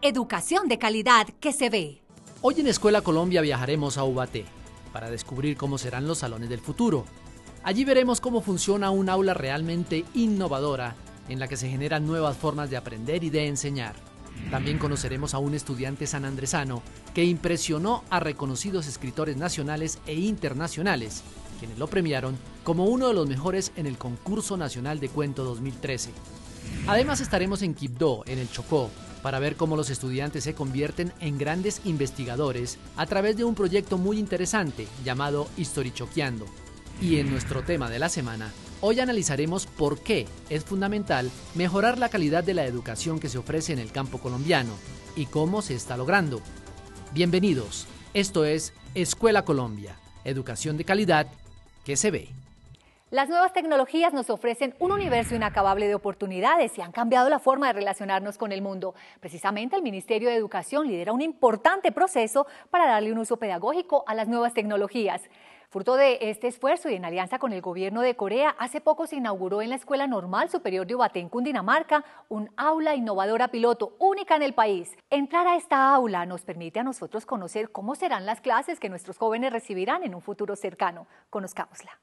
Educación de calidad que se ve. Hoy en Escuela Colombia viajaremos a Ubaté para descubrir cómo serán los salones del futuro. Allí veremos cómo funciona un aula realmente innovadora en la que se generan nuevas formas de aprender y de enseñar. También conoceremos a un estudiante sanandresano que impresionó a reconocidos escritores nacionales e internacionales, quienes lo premiaron como uno de los mejores en el Concurso Nacional de Cuento 2013. Además estaremos en Quibdó, en el Chocó, para ver cómo los estudiantes se convierten en grandes investigadores a través de un proyecto muy interesante llamado Historichoqueando. Y en nuestro tema de la semana, hoy analizaremos por qué es fundamental mejorar la calidad de la educación que se ofrece en el campo colombiano y cómo se está logrando. Bienvenidos, esto es Escuela Colombia, educación de calidad que se ve. Las nuevas tecnologías nos ofrecen un universo inacabable de oportunidades y han cambiado la forma de relacionarnos con el mundo. Precisamente el Ministerio de Educación lidera un importante proceso para darle un uso pedagógico a las nuevas tecnologías. Fruto de este esfuerzo y en alianza con el gobierno de Corea, hace poco se inauguró en la Escuela Normal Superior de Ubaté, en Cundinamarca, un aula innovadora piloto única en el país. Entrar a esta aula nos permite a nosotros conocer cómo serán las clases que nuestros jóvenes recibirán en un futuro cercano. Conozcámosla.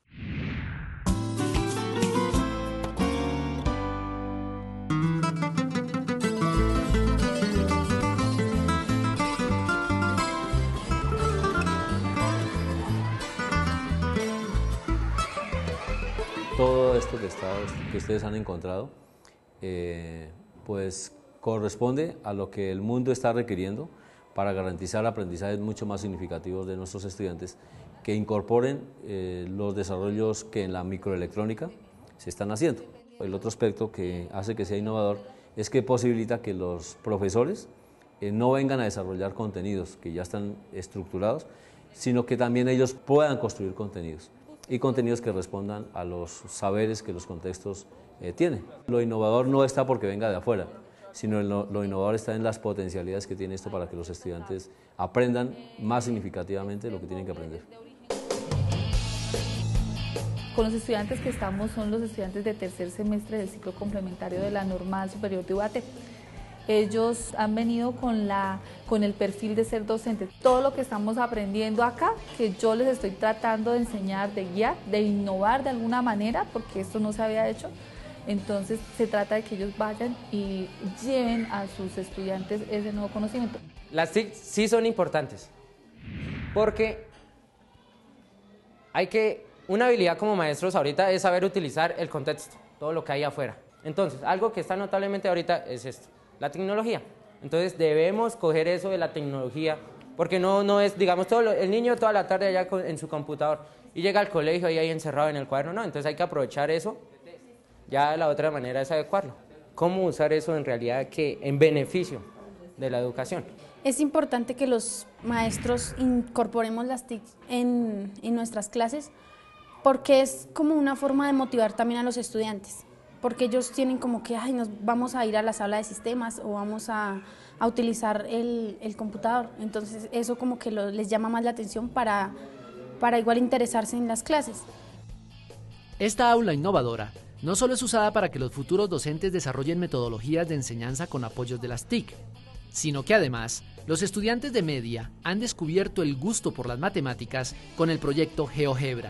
Todo esto que ustedes han encontrado, pues corresponde a lo que el mundo está requiriendo para garantizar aprendizajes mucho más significativos de nuestros estudiantes que incorporen los desarrollos que en la microelectrónica se están haciendo. El otro aspecto que hace que sea innovador es que posibilita que los profesores no vengan a desarrollar contenidos que ya están estructurados, sino que también ellos puedan construir contenidos y contenidos que respondan a los saberes que los contextos tienen. Lo innovador no está porque venga de afuera, sino lo innovador está en las potencialidades que tiene esto para que los estudiantes aprendan más significativamente lo que tienen que aprender. Con los estudiantes que estamos son los estudiantes de tercer semestre del ciclo complementario de la Normal Superior de Ubaté. Ellos han venido con el perfil de ser docentes. Todo lo que estamos aprendiendo acá, que yo les estoy tratando de enseñar, de guiar, de innovar de alguna manera, porque esto no se había hecho. Entonces se trata de que ellos vayan y lleven a sus estudiantes ese nuevo conocimiento. Las TIC sí son importantes, porque una habilidad como maestros ahorita es saber utilizar el contexto, todo lo que hay afuera. Entonces, algo que está notablemente ahorita es esto. La tecnología. Entonces debemos coger eso de la tecnología, porque no es, digamos, el niño toda la tarde allá en su computador y llega al colegio y ahí encerrado en el cuaderno, no, entonces hay que aprovechar eso, ya la otra manera es adecuarlo. ¿Cómo usar eso en realidad en beneficio de la educación? Es importante que los maestros incorporemos las TIC en nuestras clases, porque es como una forma de motivar también a los estudiantes. Porque ellos tienen como que nos vamos a ir a la sala de sistemas o vamos a utilizar el computador. Entonces eso como que les llama más la atención para igual interesarse en las clases. Esta aula innovadora no solo es usada para que los futuros docentes desarrollen metodologías de enseñanza con apoyos de las TIC, sino que además los estudiantes de media han descubierto el gusto por las matemáticas con el proyecto GeoGebra.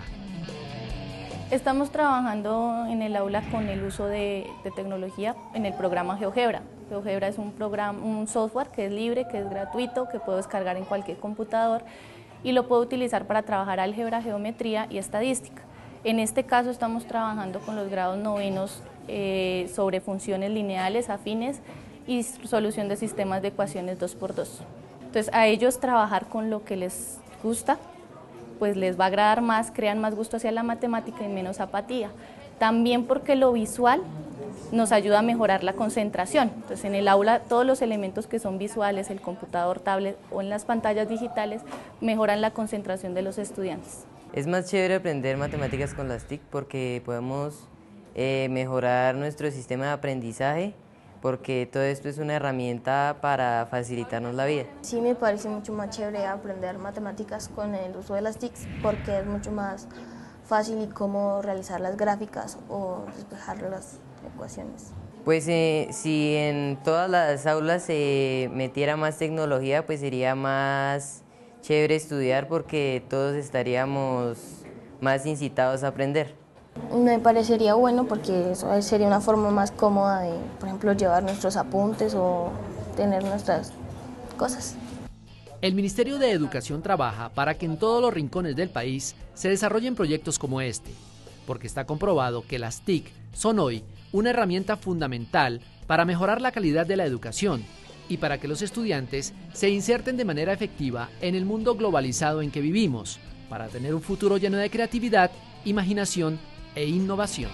Estamos trabajando en el aula con el uso de tecnología en el programa GeoGebra. GeoGebra es un software que es libre, que es gratuito, que puedo descargar en cualquier computador y lo puedo utilizar para trabajar álgebra, geometría y estadística. En este caso estamos trabajando con los grados novenos sobre funciones lineales, afines y solución de sistemas de ecuaciones 2×2. Entonces a ellos trabajar con lo que les gusta, pues les va a agradar más, crean más gusto hacia la matemática y menos apatía. También porque lo visual nos ayuda a mejorar la concentración. Entonces en el aula todos los elementos que son visuales, el computador, tablet o en las pantallas digitales, mejoran la concentración de los estudiantes. Es más chévere aprender matemáticas con las TIC porque podemos mejorar nuestro sistema de aprendizaje, porque todo esto es una herramienta para facilitarnos la vida. Sí, me parece mucho más chévere aprender matemáticas con el uso de las TICs porque es mucho más fácil y cómodo realizar las gráficas o despejar las ecuaciones. Pues si en todas las aulas se metiera más tecnología, pues sería más chévere estudiar porque todos estaríamos más incitados a aprender. Me parecería bueno porque eso sería una forma más cómoda de, por ejemplo, llevar nuestros apuntes o tener nuestras cosas. El Ministerio de Educación trabaja para que en todos los rincones del país se desarrollen proyectos como este, porque está comprobado que las TIC son hoy una herramienta fundamental para mejorar la calidad de la educación y para que los estudiantes se inserten de manera efectiva en el mundo globalizado en que vivimos, para tener un futuro lleno de creatividad, imaginación e innovación.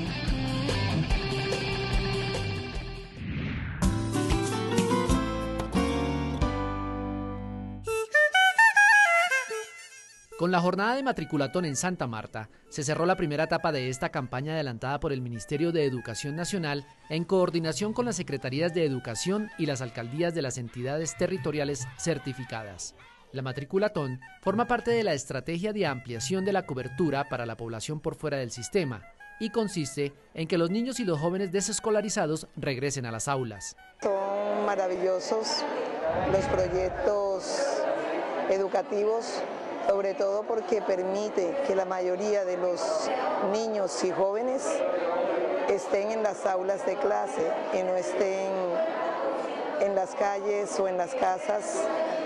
Con la jornada de matriculatón en Santa Marta, se cerró la primera etapa de esta campaña adelantada por el Ministerio de Educación Nacional en coordinación con las Secretarías de Educación y las alcaldías de las entidades territoriales certificadas. La matriculatón forma parte de la estrategia de ampliación de la cobertura para la población por fuera del sistema y consiste en que los niños y los jóvenes desescolarizados regresen a las aulas. Son maravillosos los proyectos educativos, sobre todo porque permite que la mayoría de los niños y jóvenes estén en las aulas de clase y no estén en las calles o en las casas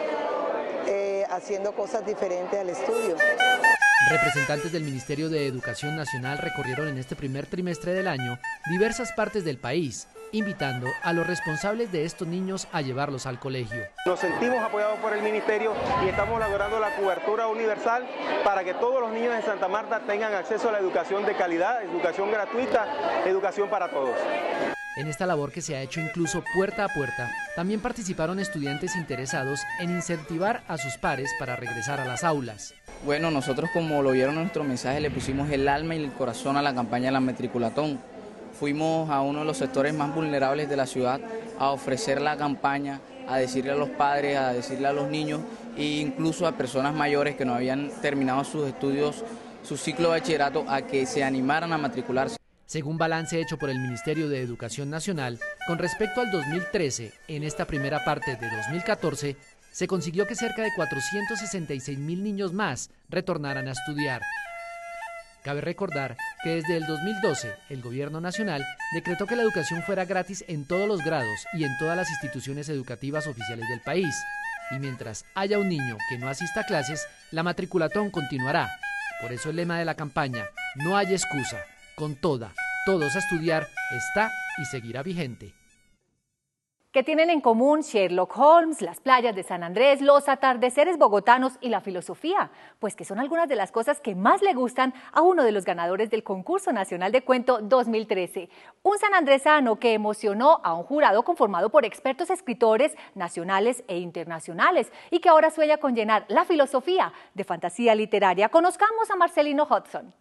haciendo cosas diferentes al estudio. Representantes del Ministerio de Educación Nacional recorrieron en este primer trimestre del año diversas partes del país, invitando a los responsables de estos niños a llevarlos al colegio. Nos sentimos apoyados por el Ministerio y estamos logrando la cobertura universal para que todos los niños de Santa Marta tengan acceso a la educación de calidad, educación gratuita, educación para todos. En esta labor que se ha hecho incluso puerta a puerta, también participaron estudiantes interesados en incentivar a sus pares para regresar a las aulas. Bueno, nosotros, como lo vieron en nuestro mensaje, le pusimos el alma y el corazón a la campaña de la matriculatón. Fuimos a uno de los sectores más vulnerables de la ciudad a ofrecer la campaña, a decirle a los padres, a decirle a los niños e incluso a personas mayores que no habían terminado sus estudios, su ciclo de bachillerato, a que se animaran a matricularse. Según balance hecho por el Ministerio de Educación Nacional, con respecto al 2013, en esta primera parte de 2014, se consiguió que cerca de 466,000 niños más retornaran a estudiar. Cabe recordar que desde el 2012, el Gobierno Nacional decretó que la educación fuera gratis en todos los grados y en todas las instituciones educativas oficiales del país. Y mientras haya un niño que no asista a clases, la matriculatón continuará. Por eso el lema de la campaña, no hay excusa, con todos a estudiar, está y seguirá vigente. ¿Qué tienen en común Sherlock Holmes, las playas de San Andrés, los atardeceres bogotanos y la filosofía? Pues que son algunas de las cosas que más le gustan a uno de los ganadores del Concurso Nacional de Cuento 2013. Un sanandresano que emocionó a un jurado conformado por expertos escritores nacionales e internacionales y que ahora sueña con llenar la filosofía de fantasía literaria. Conozcamos a Marcelino Hudson.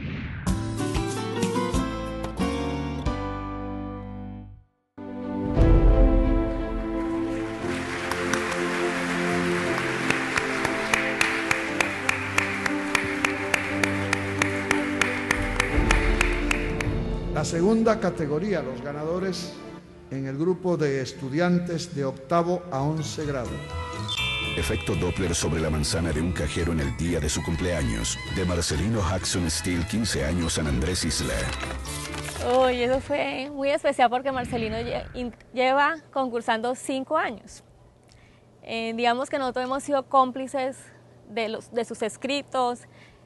La segunda categoría, los ganadores en el grupo de estudiantes de 8º a 11 grado. Efecto Doppler sobre la manzana de un cajero en el día de su cumpleaños, de Marcelino Hudson Steele, 15 años, San Andrés Isla. Uy, eso fue muy especial porque Marcelino lleva concursando 5 años. Digamos que nosotros hemos sido cómplices de sus escritos.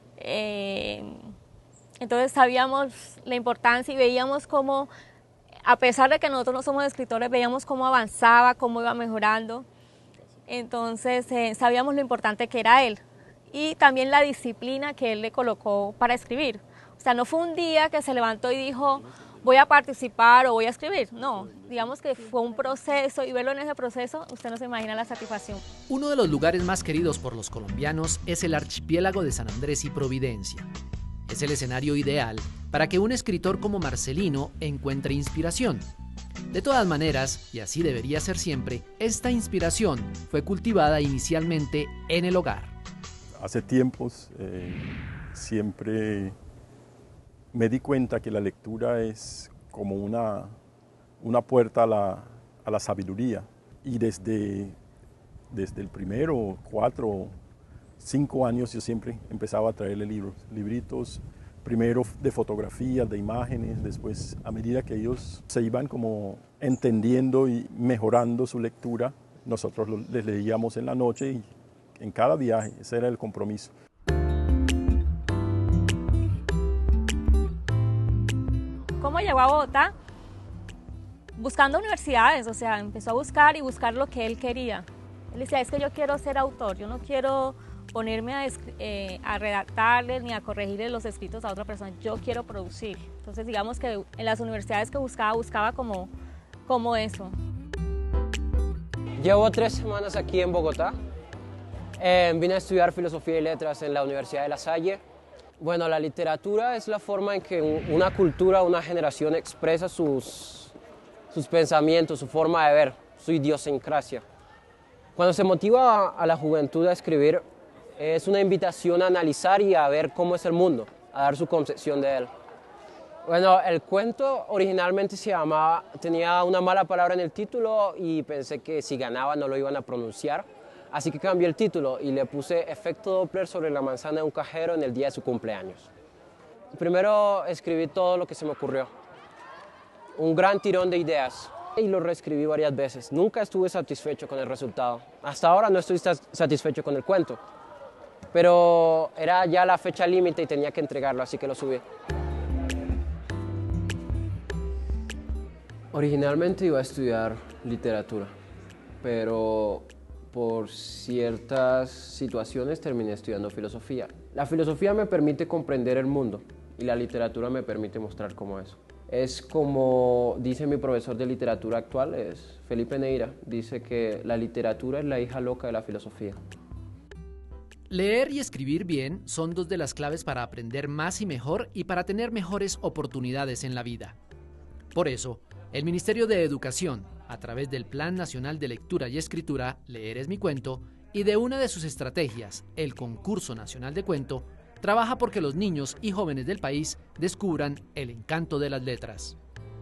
Entonces sabíamos la importancia y veíamos cómo, a pesar de que nosotros no somos escritores, veíamos cómo avanzaba, cómo iba mejorando. Entonces sabíamos lo importante que era él y también la disciplina que él le colocó para escribir. O sea, no fue un día que se levantó y dijo, voy a participar o voy a escribir. No, digamos que fue un proceso y verlo en ese proceso, usted no se imagina la satisfacción. Uno de los lugares más queridos por los colombianos es el archipiélago de San Andrés y Providencia. Es el escenario ideal para que un escritor como Marcelino encuentre inspiración. De todas maneras, y así debería ser siempre, esta inspiración fue cultivada inicialmente en el hogar. Hace tiempos siempre me di cuenta que la lectura es como una una puerta a la sabiduría. Y desde el primero, 4, 5 años yo siempre empezaba a traerle libritos, primero de fotografías, de imágenes, después a medida que ellos se iban como entendiendo y mejorando su lectura, nosotros les leíamos en la noche y en cada viaje, ese era el compromiso. ¿Cómo llegó a Bogotá? Buscando universidades, o sea, empezó a buscar y buscar lo que él quería. Él decía, es que yo quiero ser autor, yo no quiero ponerme a redactarles ni a corregirles los escritos a otra persona, yo quiero producir. Entonces digamos que en las universidades que buscaba como eso. Llevo 3 semanas aquí en Bogotá. Vine a estudiar Filosofía y Letras en la Universidad de La Salle. Bueno, la literatura es la forma en que una cultura, una generación expresa sus pensamientos, su forma de ver, su idiosincrasia. Cuando se motiva a la juventud a escribir, es una invitación a analizar y a ver cómo es el mundo, a dar su concepción de él. Bueno, el cuento originalmente tenía una mala palabra en el título y pensé que si ganaba no lo iban a pronunciar, así que cambié el título y le puse Efecto Doppler sobre la manzana de un cajero en el día de su cumpleaños. Primero escribí todo lo que se me ocurrió, un gran tirón de ideas, y lo reescribí varias veces. Nunca estuve satisfecho con el resultado. Hasta ahora no estoy satisfecho con el cuento, pero era ya la fecha límite y tenía que entregarlo, así que lo subí. Originalmente iba a estudiar literatura, pero por ciertas situaciones terminé estudiando filosofía. La filosofía me permite comprender el mundo y la literatura me permite mostrar cómo es. Es como dice mi profesor de literatura actual, es Felipe Neira, dice que la literatura es la hija loca de la filosofía. Leer y escribir bien son 2 de las claves para aprender más y mejor y para tener mejores oportunidades en la vida. Por eso, el Ministerio de Educación, a través del Plan Nacional de Lectura y Escritura, Leer es mi cuento, y de una de sus estrategias, el Concurso Nacional de Cuento, trabaja porque los niños y jóvenes del país descubran el encanto de las letras.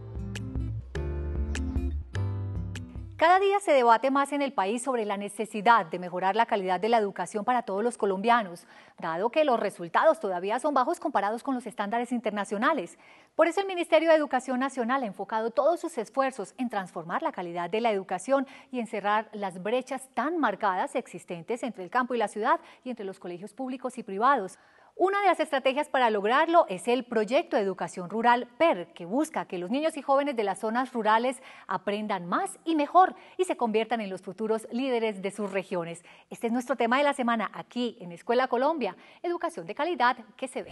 Cada día se debate más en el país sobre la necesidad de mejorar la calidad de la educación para todos los colombianos, dado que los resultados todavía son bajos comparados con los estándares internacionales. Por eso el Ministerio de Educación Nacional ha enfocado todos sus esfuerzos en transformar la calidad de la educación y en cerrar las brechas tan marcadas existentes entre el campo y la ciudad y entre los colegios públicos y privados. Una de las estrategias para lograrlo es el Proyecto de Educación Rural PER, que busca que los niños y jóvenes de las zonas rurales aprendan más y mejor y se conviertan en los futuros líderes de sus regiones. Este es nuestro tema de la semana aquí en Escuela Colombia, educación de calidad que se ve.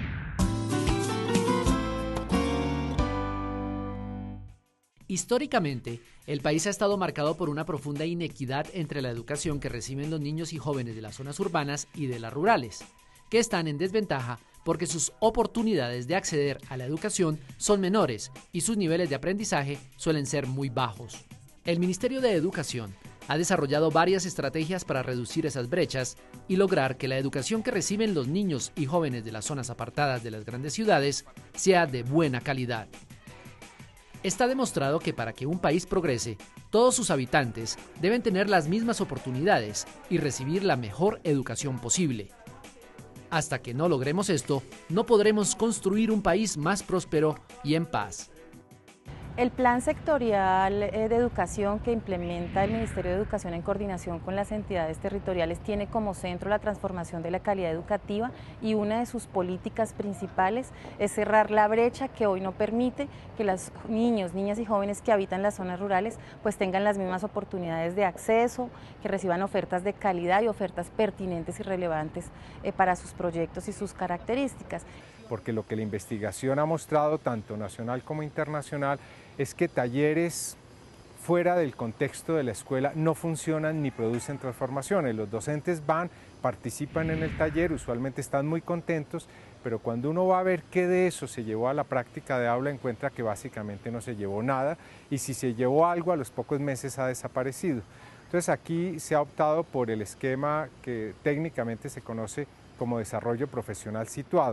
Históricamente, el país ha estado marcado por una profunda inequidad entre la educación que reciben los niños y jóvenes de las zonas urbanas y de las rurales, que están en desventaja porque sus oportunidades de acceder a la educación son menores y sus niveles de aprendizaje suelen ser muy bajos. El Ministerio de Educación ha desarrollado varias estrategias para reducir esas brechas y lograr que la educación que reciben los niños y jóvenes de las zonas apartadas de las grandes ciudades sea de buena calidad. Está demostrado que para que un país progrese, todos sus habitantes deben tener las mismas oportunidades y recibir la mejor educación posible. Hasta que no logremos esto, no podremos construir un país más próspero y en paz. El plan sectorial de educación que implementa el Ministerio de Educación en coordinación con las entidades territoriales tiene como centro la transformación de la calidad educativa y una de sus políticas principales es cerrar la brecha que hoy no permite que los niños, niñas y jóvenes que habitan las zonas rurales pues tengan las mismas oportunidades de acceso, que reciban ofertas de calidad y ofertas pertinentes y relevantes para sus proyectos y sus características. Porque lo que la investigación ha mostrado, tanto nacional como internacional, es que talleres fuera del contexto de la escuela no funcionan ni producen transformaciones. Los docentes van, participan en el taller, usualmente están muy contentos, pero cuando uno va a ver qué de eso se llevó a la práctica de aula, encuentra que básicamente no se llevó nada, y si se llevó algo, a los pocos meses ha desaparecido. Entonces aquí se ha optado por el esquema que técnicamente se conoce como desarrollo profesional situado,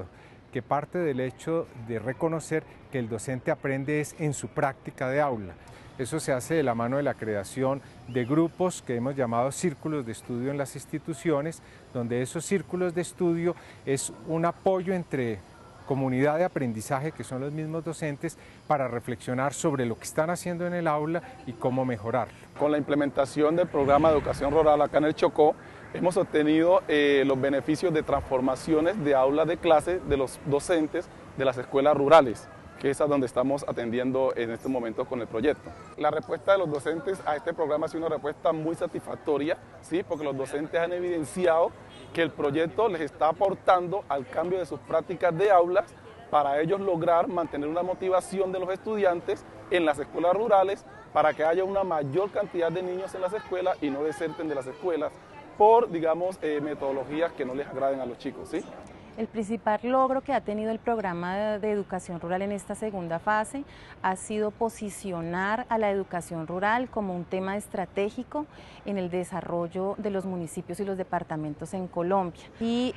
que parte del hecho de reconocer que el docente aprende es en su práctica de aula. Eso se hace de la mano de la creación de grupos que hemos llamado círculos de estudio en las instituciones, donde esos círculos de estudio es un apoyo entre comunidad de aprendizaje, que son los mismos docentes, para reflexionar sobre lo que están haciendo en el aula y cómo mejorarlo. Con la implementación del programa de educación rural acá en el Chocó, hemos obtenido los beneficios de transformaciones de aulas de clase de los docentes de las escuelas rurales, que es a donde estamos atendiendo en este momento con el proyecto. La respuesta de los docentes a este programa ha sido una respuesta muy satisfactoria, ¿sí? Porque los docentes han evidenciado que el proyecto les está aportando al cambio de sus prácticas de aulas para ellos lograr mantener una motivación de los estudiantes en las escuelas rurales para que haya una mayor cantidad de niños en las escuelas y no deserten de las escuelas por, digamos, metodologías que no les agraden a los chicos, ¿sí? El principal logro que ha tenido el programa de educación rural en esta segunda fase ha sido posicionar a la educación rural como un tema estratégico en el desarrollo de los municipios y los departamentos en Colombia y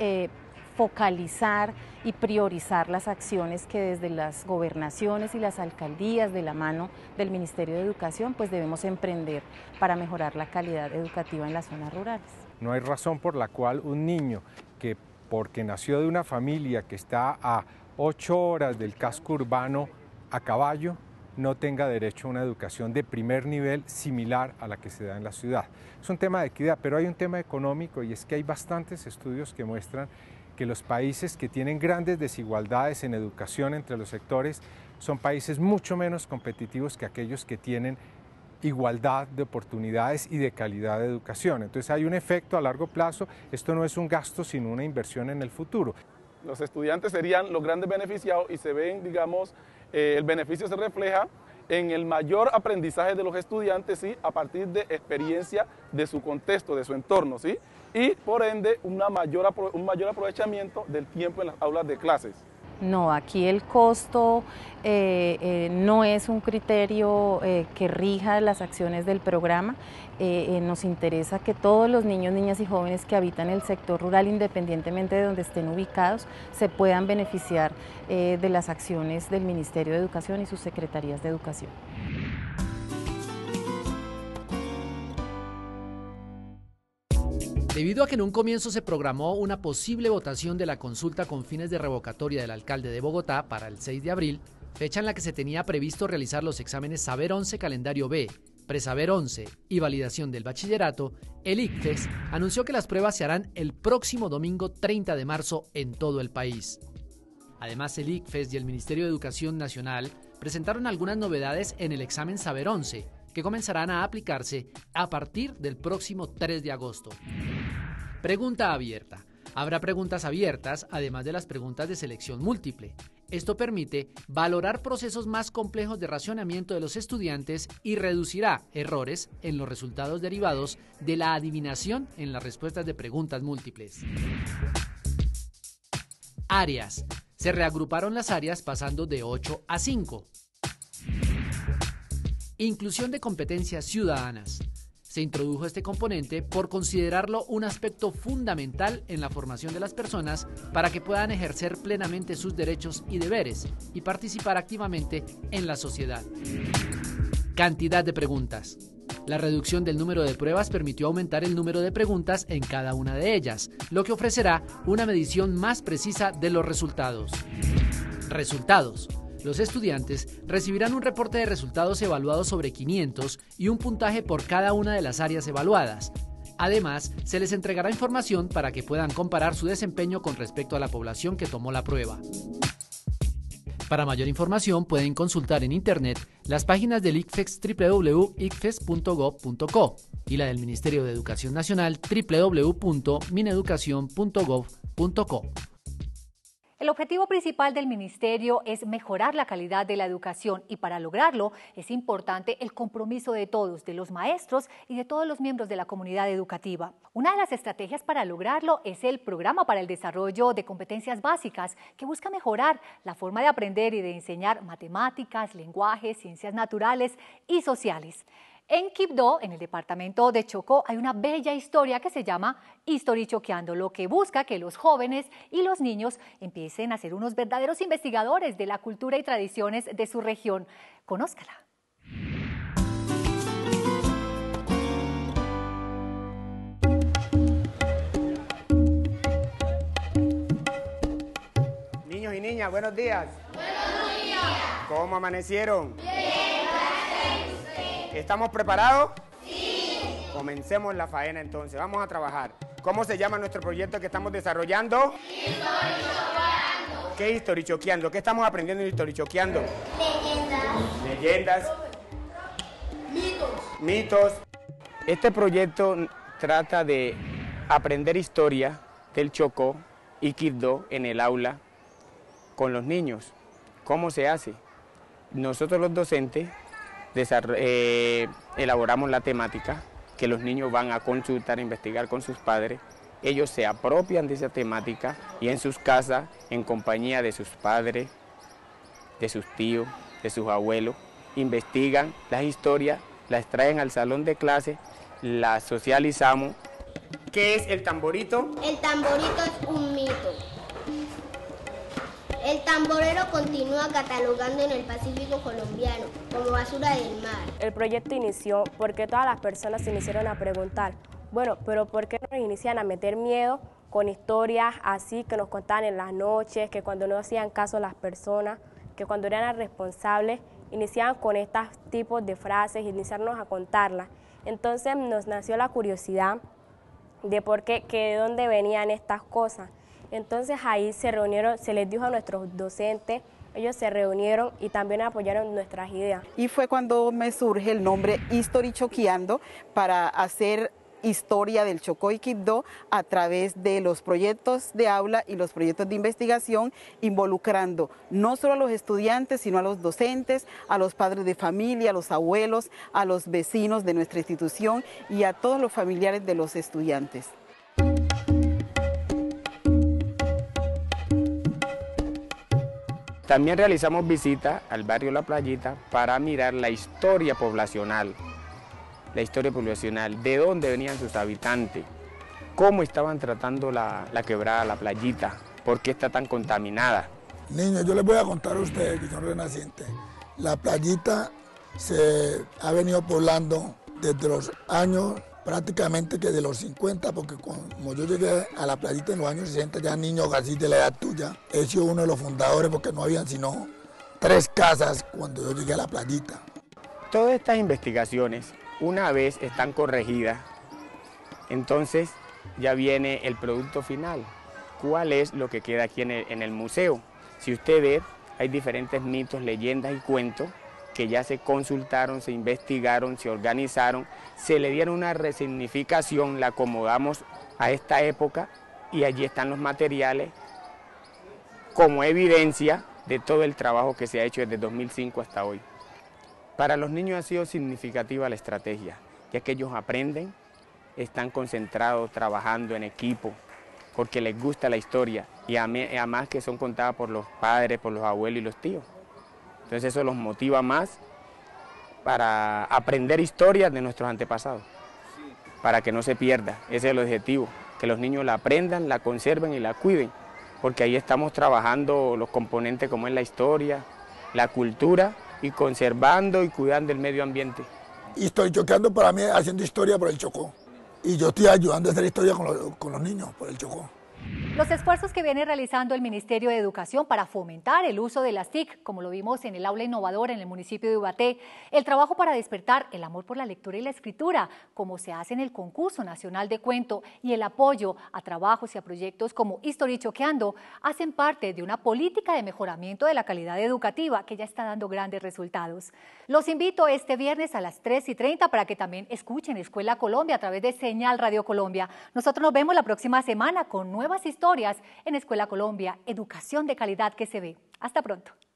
focalizar y priorizar las acciones que desde las gobernaciones y las alcaldías de la mano del Ministerio de Educación pues debemos emprender para mejorar la calidad educativa en las zonas rurales. No hay razón por la cual un niño que porque nació de una familia que está a 8 horas del casco urbano a caballo, no tenga derecho a una educación de primer nivel similar a la que se da en la ciudad. Es un tema de equidad, pero hay un tema económico y es que hay bastantes estudios que muestran que los países que tienen grandes desigualdades en educación entre los sectores son países mucho menos competitivos que aquellos que tienen igualdad de oportunidades y de calidad de educación. Entonces hay un efecto a largo plazo, esto no es un gasto sino una inversión en el futuro. Los estudiantes serían los grandes beneficiados y se ven, digamos, el beneficio se refleja en el mayor aprendizaje de los estudiantes, ¿sí? A partir de experiencia de su contexto, de su entorno, ¿sí? Y por ende un mayor aprovechamiento del tiempo en las aulas de clases. No, aquí el costo no es un criterio que rija las acciones del programa. Nos interesa que todos los niños, niñas y jóvenes que habitan el sector rural, independientemente de donde estén ubicados, se puedan beneficiar de las acciones del Ministerio de Educación y sus secretarías de educación. Debido a que en un comienzo se programó una posible votación de la consulta con fines de revocatoria del alcalde de Bogotá para el 6 de abril, fecha en la que se tenía previsto realizar los exámenes Saber 11 Calendario B, Presaber 11 y validación del bachillerato, el ICFES anunció que las pruebas se harán el próximo domingo 30 de marzo en todo el país. Además, el ICFES y el Ministerio de Educación Nacional presentaron algunas novedades en el examen Saber 11, que comenzarán a aplicarse a partir del próximo 3 de agosto. Pregunta abierta. Habrá preguntas abiertas, además de las preguntas de selección múltiple. Esto permite valorar procesos más complejos de racionamiento de los estudiantes y reducirá errores en los resultados derivados de la adivinación en las respuestas de preguntas múltiples. Áreas. Se reagruparon las áreas pasando de 8 a 5. Inclusión de competencias ciudadanas. Se introdujo este componente por considerarlo un aspecto fundamental en la formación de las personas para que puedan ejercer plenamente sus derechos y deberes y participar activamente en la sociedad. Cantidad de preguntas. La reducción del número de pruebas permitió aumentar el número de preguntas en cada una de ellas, lo que ofrecerá una medición más precisa de los resultados. Resultados. Los estudiantes recibirán un reporte de resultados evaluados sobre 500 y un puntaje por cada una de las áreas evaluadas. Además, se les entregará información para que puedan comparar su desempeño con respecto a la población que tomó la prueba. Para mayor información pueden consultar en internet las páginas del ICFES www.icfes.gov.co y la del Ministerio de Educación Nacional www.mineducacion.gov.co. El objetivo principal del Ministerio es mejorar la calidad de la educación y para lograrlo es importante el compromiso de todos, de los maestros y de todos los miembros de la comunidad educativa. Una de las estrategias para lograrlo es el Programa para el Desarrollo de Competencias Básicas, que busca mejorar la forma de aprender y de enseñar matemáticas, lenguaje, ciencias naturales y sociales. En Quibdó, en el departamento de Chocó, hay una bella historia que se llama Historichoqueando, lo que busca que los jóvenes y los niños empiecen a ser unos verdaderos investigadores de la cultura y tradiciones de su región. Conózcala. Niños y niñas, buenos días. Buenos días. ¿Cómo amanecieron? Bien, gracias. ¿Estamos preparados? Sí. Comencemos la faena entonces, vamos a trabajar. ¿Cómo se llama nuestro proyecto que estamos desarrollando? Historichoqueando. ¿Qué historichoqueando? ¿Qué estamos aprendiendo en historichoqueando? Leyendas. Leyendas. Mitos. Mitos. Este proyecto trata de aprender historia del Chocó y Quibdó en el aula con los niños. ¿Cómo se hace? Nosotros los docentes elaboramos la temática que los niños van a consultar, a investigar con sus padres. Ellos se apropian de esa temática y en sus casas, en compañía de sus padres, de sus tíos, de sus abuelos, investigan las historias, las traen al salón de clase, las socializamos. ¿Qué es el tamborito? El tamborito es un mito. El tamborero continúa catalogando en el Pacífico colombiano como basura del mar. El proyecto inició porque todas las personas se iniciaron a preguntar, bueno, pero ¿por qué nos inician a meter miedo con historias así que nos contaban en las noches, que cuando no hacían caso a las personas, que cuando eran responsables, iniciaban con estos tipos de frases, iniciarnos a contarlas? Entonces nos nació la curiosidad de por qué, que de dónde venían estas cosas. Entonces ahí se reunieron, se les dijo a nuestros docentes, ellos se reunieron y también apoyaron nuestras ideas. Y fue cuando me surge el nombre Historichoqueando para hacer historia del Chocó y Quibdó a través de los proyectos de aula y los proyectos de investigación, involucrando no solo a los estudiantes, sino a los docentes, a los padres de familia, a los abuelos, a los vecinos de nuestra institución y a todos los familiares de los estudiantes. También realizamos visitas al barrio La Playita para mirar la historia poblacional. La historia poblacional, de dónde venían sus habitantes, cómo estaban tratando la quebrada, la Playita, por qué está tan contaminada. Niños, yo les voy a contar a ustedes que son renacientes. La Playita se ha venido poblando desde los años, prácticamente que de los 50, porque como yo llegué a la Playita en los años 60, ya niños así de la edad tuya, he sido uno de los fundadores porque no habían sino 3 casas cuando yo llegué a la Playita. Todas estas investigaciones, una vez están corregidas, entonces ya viene el producto final. ¿Cuál es lo que queda aquí en el museo? Si usted ve, hay diferentes mitos, leyendas y cuentos que ya se consultaron, se investigaron, se organizaron, se le dieron una resignificación, la acomodamos a esta época y allí están los materiales como evidencia de todo el trabajo que se ha hecho desde 2005 hasta hoy. Para los niños ha sido significativa la estrategia, ya que ellos aprenden, están concentrados, trabajando en equipo, porque les gusta la historia y además que son contadas por los padres, por los abuelos y los tíos. Entonces eso los motiva más para aprender historias de nuestros antepasados, para que no se pierda. Ese es el objetivo, que los niños la aprendan, la conserven y la cuiden, porque ahí estamos trabajando los componentes como es la historia, la cultura y conservando y cuidando el medio ambiente. Historichoqueando para mí haciendo historia por el Chocó. Y yo estoy ayudando a hacer historia con los niños por el Chocó. Los esfuerzos que viene realizando el Ministerio de Educación para fomentar el uso de las TIC, como lo vimos en el aula innovadora en el municipio de Ubaté, el trabajo para despertar el amor por la lectura y la escritura, como se hace en el concurso nacional de cuento, y el apoyo a trabajos y a proyectos como Historichoqueando, hacen parte de una política de mejoramiento de la calidad educativa que ya está dando grandes resultados. Los invito este viernes a las 3:30 para que también escuchen Escuela Colombia a través de Señal Radio Colombia. Nosotros nos vemos la próxima semana con nuevas historias en Escuela Colombia, educación de calidad que se ve. Hasta pronto.